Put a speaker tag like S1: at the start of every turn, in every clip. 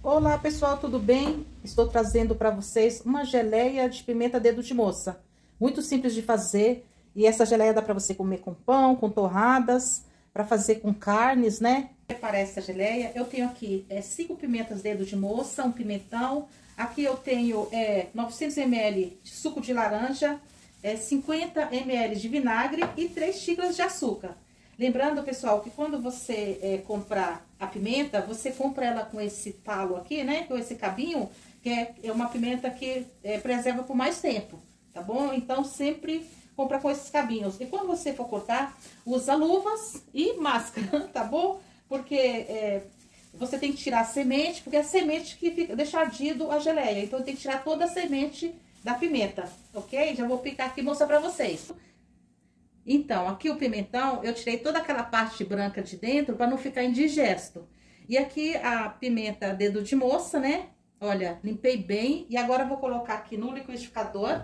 S1: Olá pessoal, tudo bem? Estou trazendo para vocês uma geleia de pimenta dedo de moça. Muito simples de fazer e essa geleia dá para você comer com pão, com torradas, para fazer com carnes, né? Preparar essa geleia, eu tenho aqui 5 pimentas dedo de moça, um pimentão. Aqui eu tenho 900 ml de suco de laranja, 50 ml de vinagre e 3 xícaras de açúcar. Lembrando, pessoal, que quando você comprar a pimenta, você compra ela com esse talo aqui, né? Com esse cabinho, que é uma pimenta que preserva por mais tempo, tá bom? Então, sempre compra com esses cabinhos. E quando você for cortar, usa luvas e máscara, tá bom? Porque você tem que tirar a semente, porque é a semente que deixa ardido a geleia. Então, tem que tirar toda a semente da pimenta, ok? Já vou picar aqui e mostrar pra vocês. Então, aqui o pimentão, eu tirei toda aquela parte branca de dentro para não ficar indigesto. E aqui a pimenta dedo de moça, né? Olha, limpei bem. E agora eu vou colocar aqui no liquidificador.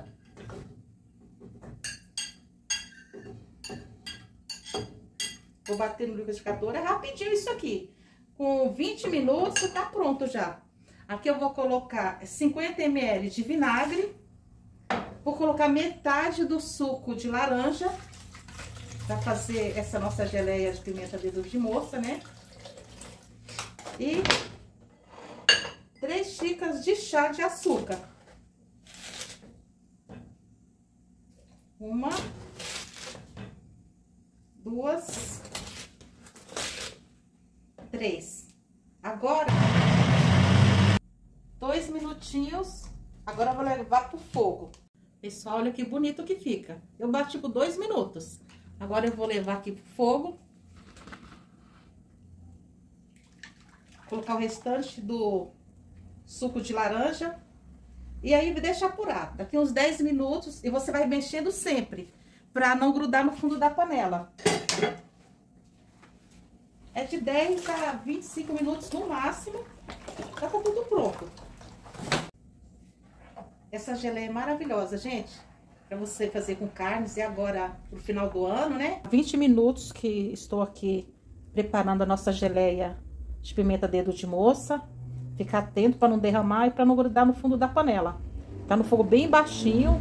S1: Vou bater no liquidificador, é rapidinho isso aqui. Com 20 minutos tá pronto já. Aqui eu vou colocar 50 ml de vinagre. Vou colocar metade do suco de laranja. Pra fazer essa nossa geleia de pimenta dedo de moça, né? E 3 xícaras de chá de açúcar. 1, 2, 3. Agora, 2 minutinhos. Agora eu vou levar pro fogo. Pessoal, olha que bonito que fica. Eu bati por 2 minutos. Agora eu vou levar aqui pro fogo. Colocar o restante do suco de laranja. E aí deixa apurar. Daqui uns 10 minutos e você vai mexendo sempre, pra não grudar no fundo da panela. É de 10 a 25 minutos no máximo. Tá tudo pronto. Essa geleia é maravilhosa, gente. Pra você fazer com carnes e agora pro final do ano, né? 20 minutos que estou aqui preparando a nossa geleia de pimenta dedo de moça. Ficar atento para não derramar e para não grudar no fundo da panela. Tá no fogo bem baixinho.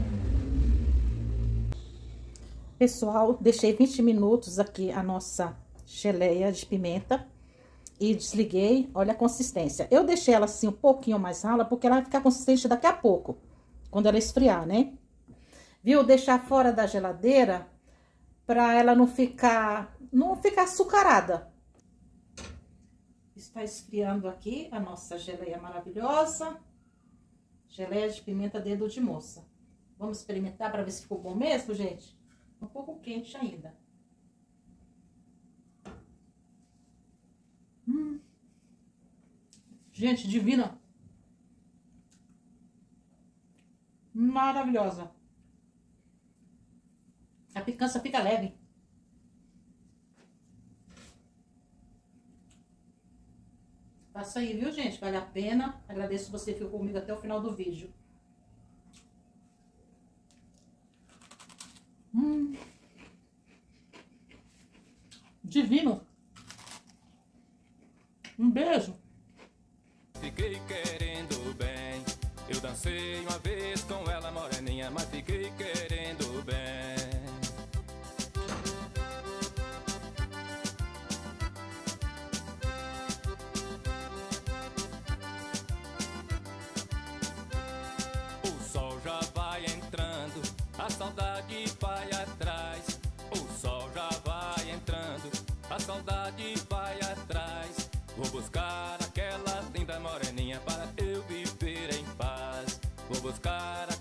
S1: Pessoal, deixei 20 minutos aqui a nossa geleia de pimenta e desliguei. Olha a consistência. Eu deixei ela assim um pouquinho mais rala porque ela vai ficar consistente daqui a pouco, quando ela esfriar, né? Viu? Deixar fora da geladeira para ela não ficar açucarada. Está esfriando aqui a nossa geleia maravilhosa. Geleia de pimenta dedo de moça. Vamos experimentar para ver se ficou bom mesmo, gente? Um pouco quente ainda. Gente, divina. Maravilhosa. A picância fica leve. Faça aí, viu, gente? Vale a pena. Agradeço se você ficou comigo até o final do vídeo. Divino. Um beijo.
S2: Fiquei querendo bem. Eu dancei uma vez com ela moreninha, mas fiquei querendo bem. O sol já vai entrando, a saudade vai atrás. O sol já vai entrando, a saudade vai atrás. Vou buscar aquela linda moreninha para eu viver em paz. Vou buscar